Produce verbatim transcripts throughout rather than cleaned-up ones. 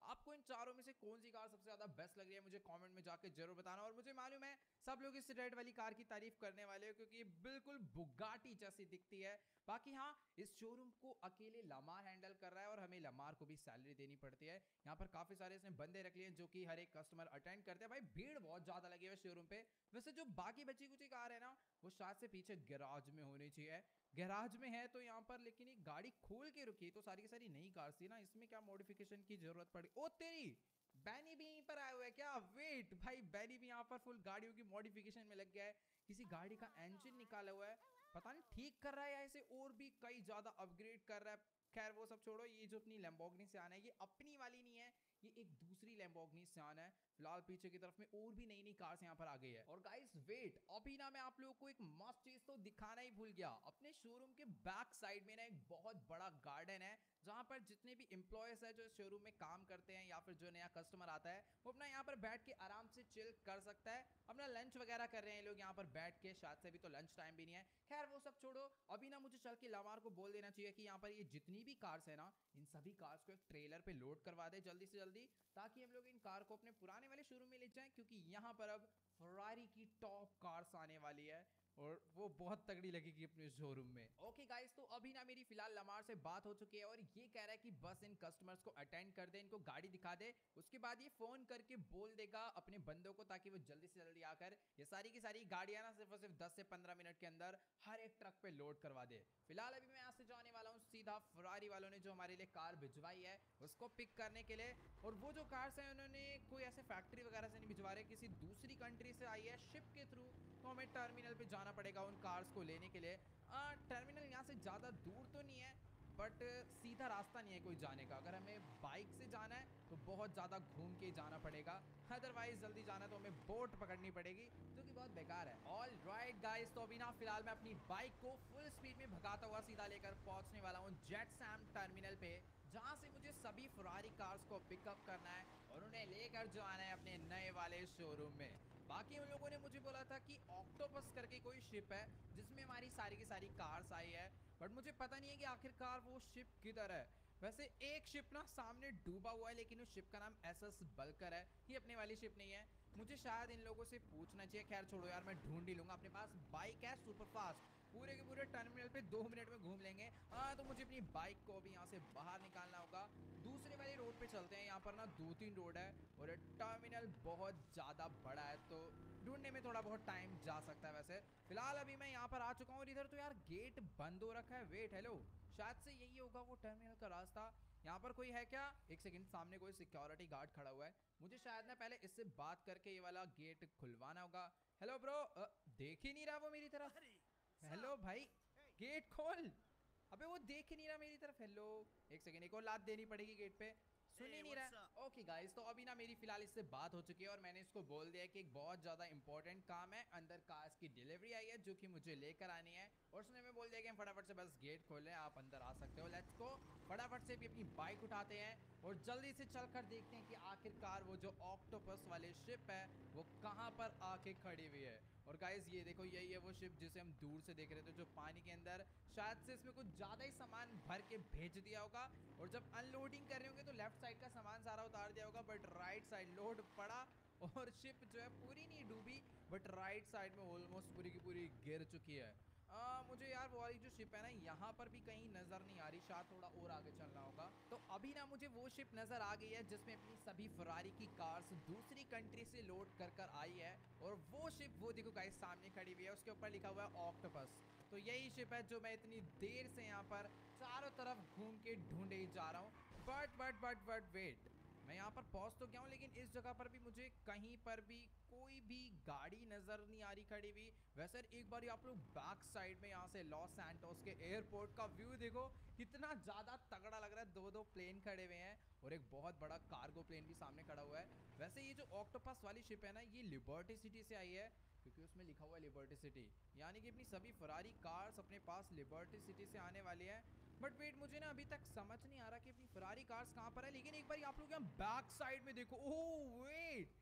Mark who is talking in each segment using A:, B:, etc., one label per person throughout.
A: आपको इन चारों में से कौन सी कार सबसे ज्यादा बेस्ट लग रही है मुझे कमेंट में जाके जरूर बताना। और मुझे मालूम है सब लोग इस रेड वाली कार की तारीफ करने वाले हो क्योंकि ये बिल्कुल बुगाटी जैसी दिखती है। बाकी हाँ, इस शोरूम को अकेले लमार हैंडल कर रहा है और हमें लमार को भी सैलरी देनी पड़ती है। यहाँ पर काफी सारे इसने बंदे रख लिए जो कि हर एक कस्टमर अटेंड करते हैं। भाई भीड़ बहुत ज्यादा लगी हुई है शोरूम पे। वैसे जो बाकी बची कुछ कार है ना, वो शायद से पीछे गैराज में होनी चाहिए। गैराज में है तो यहाँ पर, लेकिन एक गाड़ी खोल के रुकी तो सारी की सारी नई कार थी ना, इसमें क्या मॉडिफिकेशन की जरूरत पड़ी। ओ तेरी, बैनी भी यहीं पर आए हुए हैं क्या? वेट भाई, बैनी भी यहाँ पर फुल गाड़ियों की मॉडिफिकेशन में लग गया है। किसी गाड़ी का इंजन निकाला हुआ है, पता नहीं ठीक कर रहा है या इसे और भी कई ज्यादा अपग्रेड कर रहा है। खैर वो सब छोड़ो, ये जो अपनी लैम्बोर्गिनी सियान है ये अपनी वाली नहीं है, ये एक दूसरी लैम्बोर्गिनी सियान है। फिलहाल पीछे की तरफ में और भी नई नई कार्स यहाँ पर आ गई है। और गाइस वेट, अभी ना मैं आप लोगों को एक मस्त चीज तो दिखाना ही भूल गया। अपने शोरूम के बैक साइड में ना एक बहुत बड़ा गार्डन है जहां पर जितने भी एम्प्लॉयज है जो इस शोरूम में काम करते हैं या फिर जो नया कस्टमर आता है वो अपना यहाँ पर बैठ के आराम से चिल कर सकता है। अपना लंच वगैरह कर रहे हैं लोग यहाँ पर बैठ के, शायद से अभी तो लंच टाइम भी नहीं है। खैर वो सब छोड़ो, अभी ना मुझे चल के लमार को बोल देना चाहिए कि यहाँ पर ये जितनी भी कार्स है ना, इन सभी कार्स को एक ट्रेलर पे लोड करवा दे जल्दी से जल्दी, ताकि हम लोग इन कार को अपने पुराने वाले शोरूम में ले जाएं। क्योंकि यहाँ पर अब फरारी की टॉप कार्स आने वाली है और वो बहुत तगड़ी लगेगी अपने शोरूम में। ओके गाइस, तो अभी ना मेरी फिलहाल लमार से बात हो चुकी है और ये कह रहा है कि बस इन कस्टमर्स को अटेंड कर दे, इनको गाड़ी दिखा दे, उसके बाद ये फोन करके बोल देगा अपने बंदों को ताकि वो जल्दी से जल्दी आकर ये सारी की सारी गाड़ियां ना सिर्फ और सिर्फ दस से पंद्रह मिनट के अंदर हर एक ट्रक पे लोड करवा दे। फिलहाल अभी मैं यहाँ से जाने वाला हूँ सीधा फरारी वालों ने जो हमारे लिए कार भिजवाई है उसको पिक करने के लिए। और वो जो कार्स है उन्होंने कोई ऐसे फैक्ट्री वगैरह से नहीं भिजवा रहे, किसी दूसरी कंट्री से आई है शिप के थ्रू, तो हमें टर्मिनल पे जाना पड़ेगा उन कार्स को लेने के लिए। आ, टर्मिनल यहाँ से ज़्यादा दूर तो नहीं है बट सीधा रास्ता नहीं है कोई जाने का। अगर हमें बाइक से जाना है तो बहुत ज़्यादा घूम के जाना पड़ेगा, अदरवाइज जल्दी जाना तो हमें बोट पकड़नी पड़ेगी जो कि बहुत बेकार है। ऑल राइट गाइस, तो अभी ना फिलहाल मैं अपनी बाइक को फुल स्पीड में भगाता हुआ सीधा लेकर पहुंचने वाला हूँ जेट सैम टर्मिनल पे, जहां से मुझे सभी फरारी कार्स को पिकअप करना है और उन्हें लेकर जो आना है अपने नए वाले शोरूम में। बाकी उन लोगों ने मुझे बोला था कि ऑक्टोपस करके कोई शिप है जिसमें हमारी सारी की सारी कार्स आई है, बट मुझे पता नहीं है कि आखिरकार वो शिप किधर है। वैसे एक शिप ना सामने डूबा हुआ है, लेकिन उस शिप का नाम एस एस बल्कर है, ये अपने वाली शिप नहीं है। मुझे शायद इन लोगों से पूछना चाहिए। खैर छोड़ो यार, मैं ढूंढ ही लूंगा। अपने पास बाइक है सुपर फास्ट, पूरे के पूरे टर्मिनल पे दो मिनट में घूम लेंगे। हाँ, तो मुझे अपनी बाइक को अभी यहाँ से बाहर निकालना होगा। दूसरे वाले रोड पे चलते हैं, यहाँ पर ना दो तीन रोड है और टर्मिनल बहुत ज्यादा बड़ा है तो ढूंढने में थोड़ा बहुत टाइम जा सकता है। वैसे फिलहाल अभी मैं यहाँ पर आ चुका हूँ और इधर तो यार गेट बंद हो रखा है। वेट, हेलो, शायद से यही होगा वो टर्मिनल का रास्ता। यहाँ पर कोई है क्या? एक सेकंड, सामने कोई सिक्योरिटी गार्ड खड़ा हुआ है, मुझे शायद ना पहले इससे बात करके ये वाला गेट खुलवाना होगा। हेलो ब्रो, देख ही नहीं रहा वो मेरी तरफ। हेलो भाई, गेट खोल। अबे वो देख ही नहीं रहा मेरी तरफ। हेलो, एक सेकंड, एक और लात देनी पड़ेगी गेट पे, सुन ही नहीं रहा। ओके गाइस, तो अभी ना मेरी फिलहाल इससे बात हो चुकी है और मैंने इसको बोल दिया कि एक बहुत ज्यादा इंपॉर्टेंट काम है, अंदर कार्स की डिलीवरी आई है जो कि मुझे लेकर आनी है। और उसने मैं बोल दिया कि हम फटाफट से बस गेट खोलें, आप अंदर आ सकते हो। Let's go. फटाफट से भी अपनी बाइक उठाते हैं और जल्दी से चलकर देखते हैं कि आखिरकार वो जो ऑक्टोपस वाली शिप है वो कहाँ पर आके खड़ी हुई है। और गाइस ये देखो, यही है वो शिप जिसे हम दूर से देख रहे थे, जो पानी के अंदर शायद से इसमें कुछ ज्यादा ही सामान भर के भेज दिया होगा और जब अनलोडिंग कर रहे होंगे तो लेफ्ट साइड का सामान सारा उतार दिया होगा, बट राइट साइड लोड पड़ा और शिप जो है पूरी नहीं डूबी बट राइट साइड में ऑलमोस्ट पूरी की पूरी गिर चुकी है। आ, मुझे यार वो वाली जो शिप है ना यहाँ पर भी कहीं नजर नहीं आ रही, शायद थोड़ा और आगे चलना होगा। तो अभी ना मुझे वो शिप नजर आ गई है जिसमें अपनी सभी फरारी की कार्स दूसरी कंट्री से लोड कर कर आई है। और वो शिप वो देखो गाइस सामने खड़ी हुई है, उसके ऊपर लिखा हुआ है ऑक्टोपस। तो यही शिप है जो मैं इतनी देर से यहाँ पर चारों तरफ घूम के ढूंढे ही जा रहा हूँ। But but but but wait, मैं यहाँ पर पहुंच तो गया हूँ लेकिन इस जगह पर भी मुझे कहीं पर भी कोई भी गाड़ी नजर नहीं आ रही खड़ी हुई। वैसे एक बार आप लोग बैक साइड में यहाँ से लॉस सैंटोस के एयरपोर्ट का व्यू देखो, कितना ज्यादा तगड़ा लग रहा है। दो दो प्लेन खड़े हुए हैं और एक बहुत बड़ा कार्गो प्लेन भी सामने खड़ा हुआ है। वैसे ये जो ऑक्टोपस वाली शिप है ना, ये लिबर्टी सिटी से आई है क्योंकि उसमें लिखा हुआ है लिबर्टी सिटी, यानी कि अपनी सभी फरारी कार्स अपने पास लिबर्टी सिटी से आने वाली है। बट वेट, मुझे ना अभी तक समझ नहीं आ रहा कि अपनी फरारी कार्स कहाँ पर है। लेकिन एक बार आप लोग यहाँ बैक साइड में देखो, ओह वेट,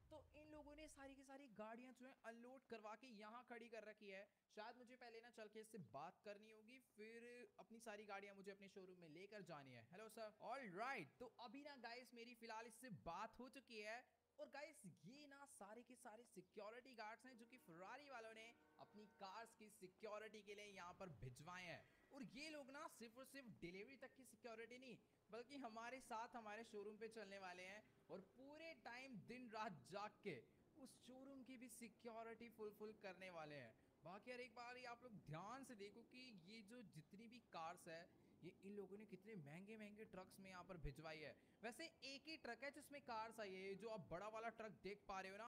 A: तो इन लोगों ने सारी की सारी गाड़ियां जो है अनलोड करवा के यहाँ खड़ी कर रखी है। शायद मुझे पहले ना चल के इससे बात करनी होगी, फिर अपनी सारी गाड़ियां मुझे अपने शोरूम में लेकर जानी है। Hello sir. ऑल राइट, तो अभी ना गाइस मेरी फिलहाल इससे बात हो चुकी है। और गाइस ये ना सारे के सारे सिक्योरिटी गार्ड्स हैं जो कि फरारी वालों ने अपनी कार्स की सिक्योरिटी के लिए यहाँ पर भिजवाए हैं। और ये लोग ना सिर्फ और सिर्फ डिलीवरी तक की सिक्योरिटी नहीं, बल्कि हमारे साथ हमारे शोरूम पे चलने वाले हैं और पूरे टाइम दिन रात जाग के उस शोरूम की भी सिक्योरिटी फुलफिल करने वाले हैं। बाकी यार एक बार ये आप लोग ध्यान से देखो कि ये जो जितनी भी कार्स है, ये इन लोगों ने कितने महंगे महंगे ट्रक्स में यहाँ पर भिजवाई है। वैसे एक ही ट्रक है जिसमें कार्स आई है, जो आप बड़ा वाला ट्रक देख पा रहे हो ना,